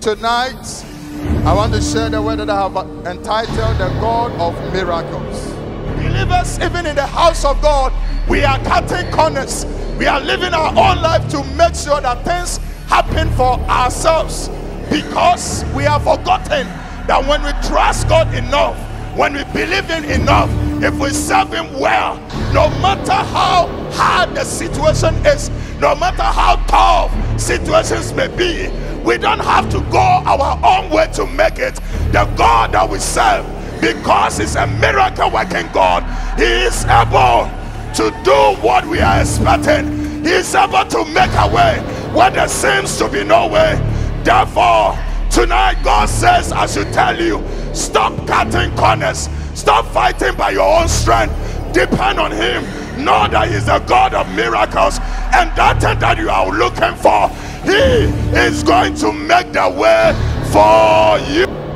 Tonight, I want to share the word that I have entitled The God of Miracles. Believers, even in the house of God, we are cutting corners. We are living our own life to make sure that things happen for ourselves, because we have forgotten that when we trust God enough, when we believe in enough, if we serve Him well, no matter how hard the situation is, no matter how tough situations may be, we don't have to go our own way to make it. The God that we serve, because He's a miracle working God, He is able to do what we are expecting. He is able to make a way where there seems to be no way. Therefore, tonight God says I should tell you, stop cutting corners, stop fighting by your own strength. Depend on Him. Know that He's a God of miracles, and that thing that you are looking for, He is going to make the way for you.